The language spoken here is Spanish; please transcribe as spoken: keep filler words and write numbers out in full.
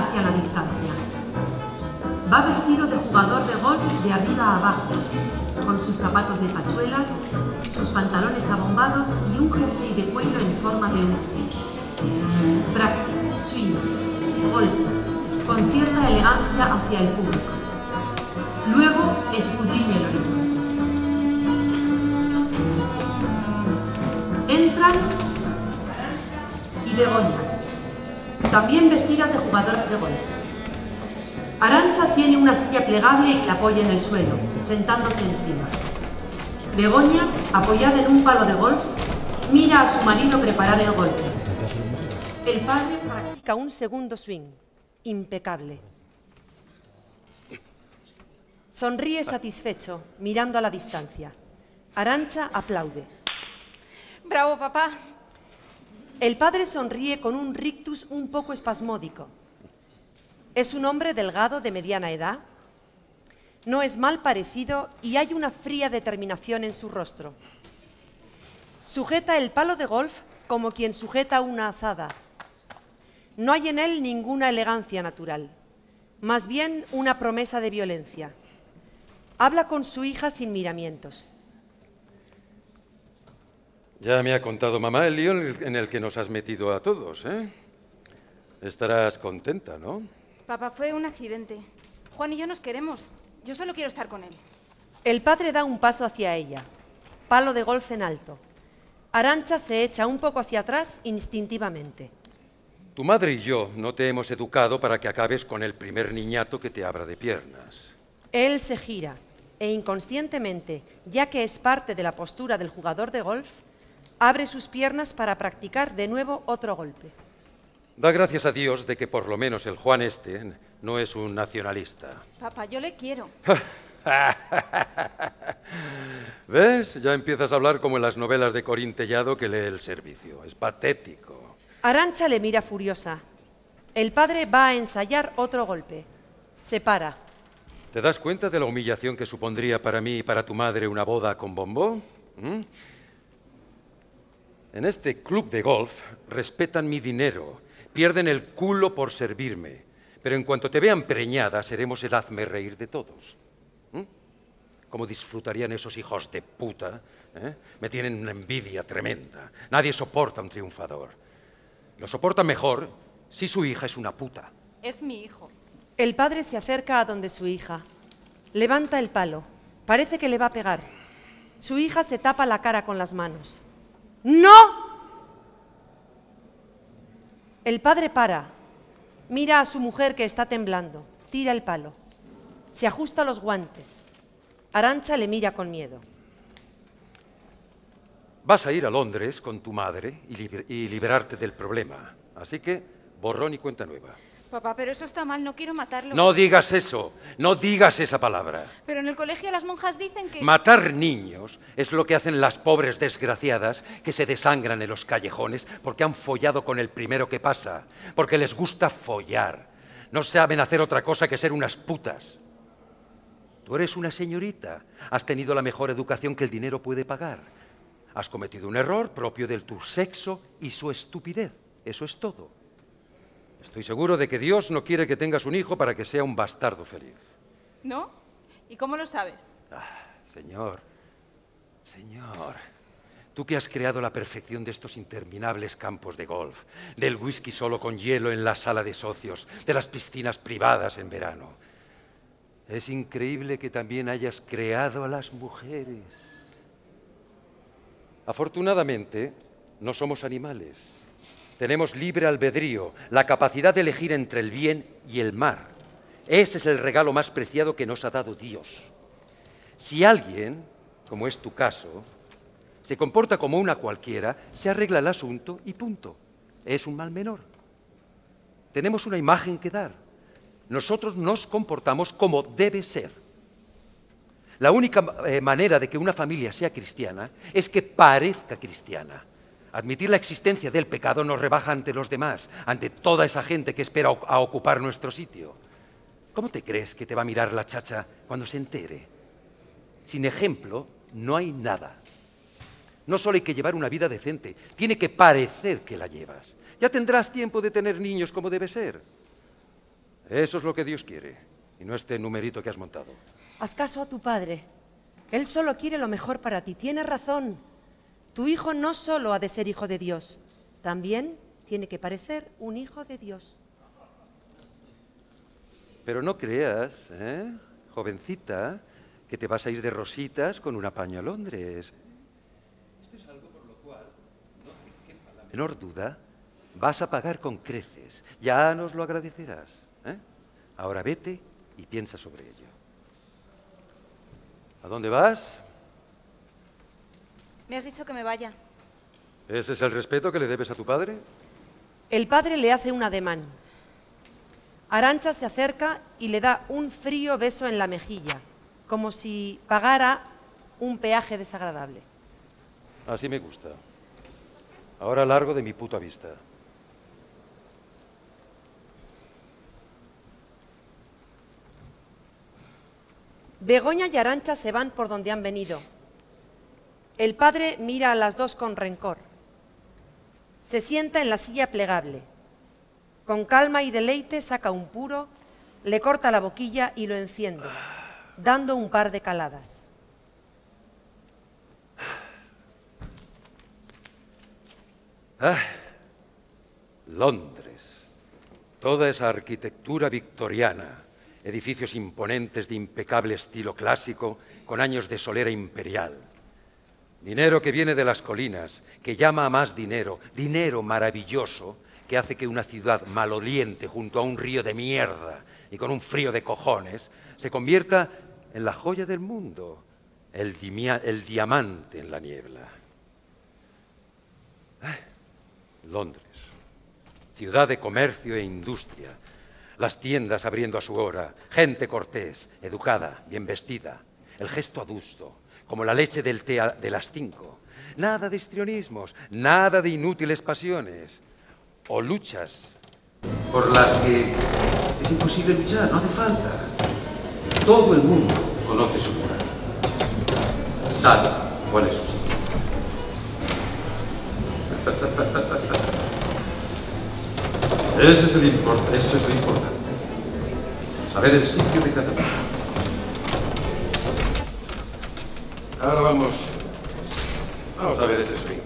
hacia la distancia. Va vestido de jugador de golf de arriba a abajo, con sus zapatos de tachuelas, sus pantalones abombados y un jersey de cuello en forma de U. Práctica, swing, golpe, con cierta elegancia hacia el público. Luego escudriña el horizonte. Entran Arantxa y Begoña, también vestidas de jugadoras de golf. Arantxa tiene una silla plegable y la apoya en el suelo, sentándose encima. Begoña, apoyada en un palo de golf, mira a su marido preparar el golpe. El padre practica un segundo swing, impecable. Sonríe satisfecho, mirando a la distancia. Arantxa aplaude. ¡Bravo, papá! El padre sonríe con un rictus un poco espasmódico. Es un hombre delgado de mediana edad. No es mal parecido y hay una fría determinación en su rostro. Sujeta el palo de golf como quien sujeta una azada. No hay en él ninguna elegancia natural, más bien una promesa de violencia. Habla con su hija sin miramientos. Ya me ha contado mamá el lío en el que nos has metido a todos, ¿eh? Estarás contenta, ¿no? Papá, fue un accidente. Juan y yo nos queremos. Yo solo quiero estar con él. El padre da un paso hacia ella. Palo de golf en alto. Arantxa se echa un poco hacia atrás instintivamente. Tu madre y yo no te hemos educado para que acabes con el primer niñato que te abra de piernas. Él se gira e inconscientemente, ya que es parte de la postura del jugador de golf, abre sus piernas para practicar de nuevo otro golpe. Da gracias a Dios de que por lo menos el Juan este no es un nacionalista. Papá, yo le quiero. ¿Ves? Ya empiezas a hablar como en las novelas de Corín Tellado que lee el servicio. Es patético. Arantxa le mira furiosa. El padre va a ensayar otro golpe. Se para. ¿Te das cuenta de la humillación que supondría para mí y para tu madre una boda con bombo? ¿Mm? En este club de golf respetan mi dinero, pierden el culo por servirme, pero en cuanto te vean preñada seremos el hazmerreír de todos. ¿Mm? ¿Cómo disfrutarían esos hijos de puta? ¿Eh? Me tienen una envidia tremenda. Nadie soporta a un triunfador. Lo soporta mejor si su hija es una puta. Es mi hijo. El padre se acerca a donde su hija. Levanta el palo. Parece que le va a pegar. Su hija se tapa la cara con las manos. ¡No! El padre para. Mira a su mujer que está temblando. Tira el palo. Se ajusta los guantes. Arantxa le mira con miedo. Vas a ir a Londres con tu madre y, liber y liberarte del problema. Así que, borrón y cuenta nueva. Papá, pero eso está mal, no quiero matarlo. No digas eso, no digas esa palabra. Pero en el colegio las monjas dicen que... Matar niños es lo que hacen las pobres desgraciadas que se desangran en los callejones porque han follado con el primero que pasa, porque les gusta follar. No saben hacer otra cosa que ser unas putas. Tú eres una señorita, has tenido la mejor educación que el dinero puede pagar. Has cometido un error propio de tu sexo y su estupidez. Eso es todo. Estoy seguro de que Dios no quiere que tengas un hijo para que sea un bastardo feliz. ¿No? ¿Y cómo lo sabes? Ah, señor, señor, tú que has creado la perfección de estos interminables campos de golf, del whisky solo con hielo en la sala de socios, de las piscinas privadas en verano. Es increíble que también hayas creado a las mujeres. Afortunadamente, no somos animales. Tenemos libre albedrío, la capacidad de elegir entre el bien y el mal. Ese es el regalo más preciado que nos ha dado Dios. Si alguien, como es tu caso, se comporta como una cualquiera, se arregla el asunto y punto. Es un mal menor. Tenemos una imagen que dar. Nosotros nos comportamos como debe ser. La única eh, manera de que una familia sea cristiana es que parezca cristiana. Admitir la existencia del pecado nos rebaja ante los demás, ante toda esa gente que espera a ocupar nuestro sitio. ¿Cómo te crees que te va a mirar la chacha cuando se entere? Sin ejemplo, no hay nada. No solo hay que llevar una vida decente, tiene que parecer que la llevas. Ya tendrás tiempo de tener niños como debe ser. Eso es lo que Dios quiere, y no este numerito que has montado. Haz caso a tu padre. Él solo quiere lo mejor para ti. Tienes razón. Tu hijo no solo ha de ser hijo de Dios, también tiene que parecer un hijo de Dios. Pero no creas, ¿eh, jovencita, que te vas a ir de rositas con un apaño a Londres. Esto es algo por lo cual, no te quepa la menor duda, vas a pagar con creces. Ya nos lo agradecerás, ¿eh? Ahora vete y piensa sobre ello. ¿A dónde vas? Me has dicho que me vaya. ¿Ese es el respeto que le debes a tu padre? El padre le hace un ademán. Arantxa se acerca y le da un frío beso en la mejilla, como si pagara un peaje desagradable. Así me gusta. Ahora largo de mi puta vista. Begoña y Arantxa se van por donde han venido. El padre mira a las dos con rencor. Se sienta en la silla plegable. Con calma y deleite saca un puro, le corta la boquilla y lo enciende, dando un par de caladas. Ah, Londres. Toda esa arquitectura victoriana, edificios imponentes de impecable estilo clásico, con años de solera imperial. Dinero que viene de las colinas, que llama a más dinero, dinero maravilloso, que hace que una ciudad maloliente junto a un río de mierda y con un frío de cojones se convierta en la joya del mundo, el, dimia, el diamante en la niebla. Ah, Londres, ciudad de comercio e industria, las tiendas abriendo a su hora, gente cortés, educada, bien vestida, el gesto adusto, como la leche del té a, de las cinco. Nada de histrionismos, nada de inútiles pasiones. O luchas por las que es imposible luchar, no hace falta. Todo el mundo conoce su moral. Sabe cuál es su sitio. Ese es el import- eso es lo importante. Saber el sitio de cada uno. Ahora vamos, vamos a ver ese swing.